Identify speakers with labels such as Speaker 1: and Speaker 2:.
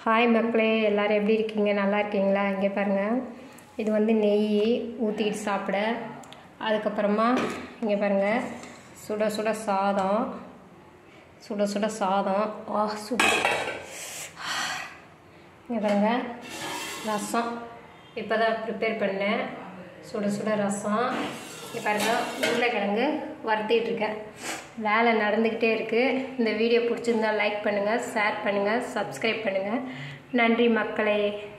Speaker 1: Hi மக்களே, எல்லோரும் எப்படி இருக்கீங்க? நல்லா இருக்கீங்களா? இங்கே பாருங்கள், இது வந்து நெய் ஊற்றிக்கிட்டு சாப்பிட. அதுக்கப்புறமா இங்கே பாருங்கள், சுட சுட சாதம், சுட சுட சாதம். சுட இங்கே பாருங்கள், ரசம் இப்போ தான் ப்ரிப்பேர் பண்ணேன். சுட சுட ரசம். இங்கே பாருங்கள், உருளைக்கிழங்கு வறுத்திட்ருக்கேன். வேலை நடந்துக்கிட்டே இருக்குது. இந்த வீடியோ பிடிச்சிருந்தால் லைக் பண்ணுங்கள், ஷேர் பண்ணுங்கள், சப்ஸ்கிரைப் பண்ணுங்கள். நன்றி மக்களே.